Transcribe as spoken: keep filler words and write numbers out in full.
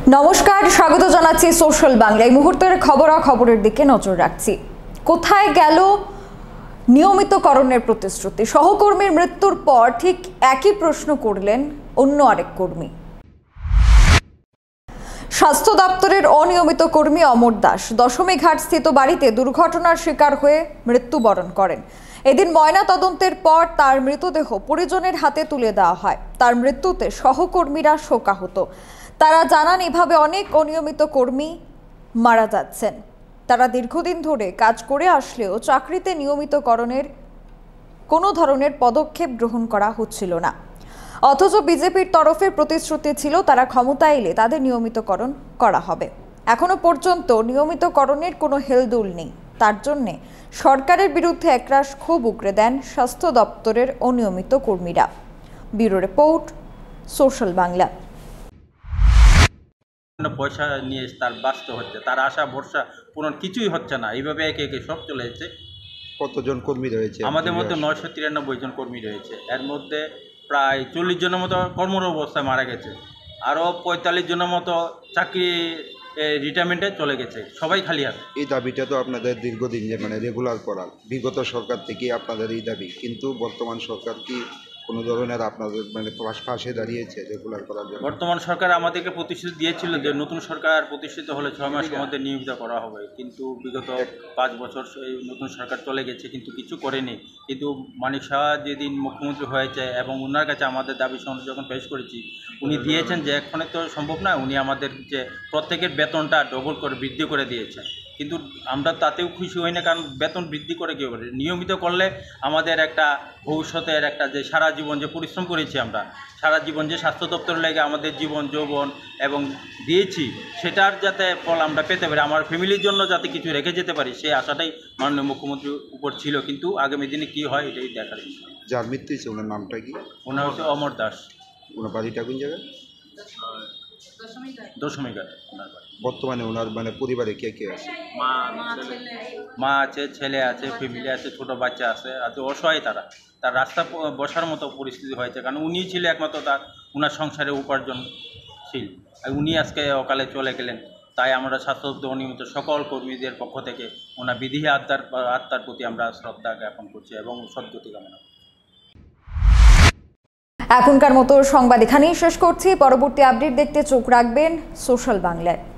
নমস্কার, স্বাগত জানাচ্ছি সোশ্যাল বাংলা। এই মুহূর্তের খবরাখবরের দিকে নজর রাখছি। কোথায় গেল নিয়মিতকরণের প্রতিশ্রুতি? সহকর্মীর মৃত্যুর পর ঠিক একই প্রশ্ন করলেন অন্য আরেক কর্মী। স্বাস্থ্য দপ্তরের অনিয়মিত কর্মী অমর দাস দশমী ঘাট স্থিত বাড়িতে দুর্ঘটনার শিকার হয়ে মৃত্যুবরণ করেন। এদিন ময়না তদন্তের পর তার মৃতদেহ পরিজনের হাতে তুলে দেওয়া হয়। তার মৃত্যুতে সহকর্মীরা শোকাহত। তারা জানান, এভাবে অনেক অনিয়মিত কর্মী মারা যাচ্ছেন। তারা দীর্ঘদিন ধরে কাজ করে আসলেও চাকরিতে নিয়মিতকরণের কোনো ধরনের পদক্ষেপ গ্রহণ করা হচ্ছিল না। অথচ বিজেপির তরফে প্রতিশ্রুতি ছিল তারা ক্ষমতায় এলে তাদের নিয়মিতকরণ করা হবে। এখনো পর্যন্ত নিয়মিতকরণের কোনো হেলদোল নেই। তার জন্য সরকারের বিরুদ্ধে একরাশ ক্ষোভ উগরে দেন স্বাস্থ্য দপ্তরের অনিয়মিত কর্মীরা। Bureau report, social Bangla. পয়সা নিয়ে তার ব্যস্ত হচ্ছে, তার আশা ভরসা পূরণ কিছুই হচ্ছে না। এইভাবে একে একে সব চলে যাচ্ছে। কতজন কর্মী রয়েছে আমাদের মধ্যে? নয়শো তিরানব্বই জন কর্মী রয়েছে। এর মধ্যে প্রায় চল্লিশ জনের মতো কর্মরত অবস্থায় মারা গেছে, আরও পঁয়তাল্লিশ জনের মতো চাকরি রিটায়ারমেন্টে চলে গেছে। সবাই খালি আছে। এই দাবিটা তো আপনাদের দীর্ঘদিন যে মানে রেগুলার করার বিগত সরকার থেকে আপনাদের এই দাবি, কিন্তু বর্তমান সরকার কি কোনো ধরনের আপনাদের মানে পাশে দাঁড়িয়েছে রেগুলার করার জন্য? বর্তমান সরকার আমাদেরকে প্রতিশ্রুতি দিয়েছিল যে নতুন সরকার প্রতিষ্ঠিত হলে ছয় মাসের মধ্যে নিয়মিত করা হবে, কিন্তু বিগত পাঁচ বছর এই নতুন সরকার চলে গেছে, কিন্তু কিছু করেনি। কিন্তু মানিক শাহ যেদিন মুখ্যমন্ত্রী হয়েছে এবং ওনার কাছে আমাদের দাবি সনদ যখন পেশ করেছি, উনি দিয়েছেন যে এখনই তো সম্ভব না, উনি আমাদের যে প্রত্যেকের বেতনটা ডবল করে বৃদ্ধি করে দিয়েছেন। কিন্তু আমরা তাতেও খুশি হই না, কারণ বেতন বৃদ্ধি করে কী করে? নিয়মিত করলে আমাদের একটা ভবিষ্যতের একটা যে সারা জীবন যে পরিশ্রম করেছি আমরা, সারা জীবন যে স্বাস্থ্য দপ্তর লেগে আমাদের জীবন যৌবন এবং দিয়েছি, সেটার যাতে ফল আমরা পেতে পারি, আমার ফ্যামিলির জন্য যাতে কিছু রেখে যেতে পারি, সেই আশাটাই মাননীয় মুখ্যমন্ত্রীর উপর ছিল। কিন্তু আগামী দিনে কী হয় এটাই দেখার বিষয়। যার মৃত্যু হয়েছে ওনার নামটা কি? ওনার হচ্ছে অমর দাস। ওনার বাড়িটা কোন জায়গায়? দশমী ঘাট ওনার বাড়ি। বর্তমানে ওনার মানে পরিবারে কে কে আছে? মা মা আছে, ছেলে আছে, ফ্যামিলি আছে, ছোট বাচ্চা আছে। আর অসহায় তারা, তার রাস্তা বসার মতো পরিস্থিতি হয়েছে, কারণ উনি ছিলেন একমাত্র তার ওনার সংসারে উপার্জনশীল। আর উনি আজকে অকালে চলে গেলেন। তাই আমরা স্বাস্থ্য দপ্তর অনিয়মিত সকল কর্মীদের পক্ষ থেকে ওনার বিধি আত্মার আত্মার প্রতি আমরা শ্রদ্ধা জ্ঞাপন করছি এবং সদ্গতি কামনা করছি। এখনকার মতো সংবাদ এখানেই শেষ করছি। পরবর্তী আপডেট দেখতে চোখ রাখবেন সোশ্যাল বাংলায়।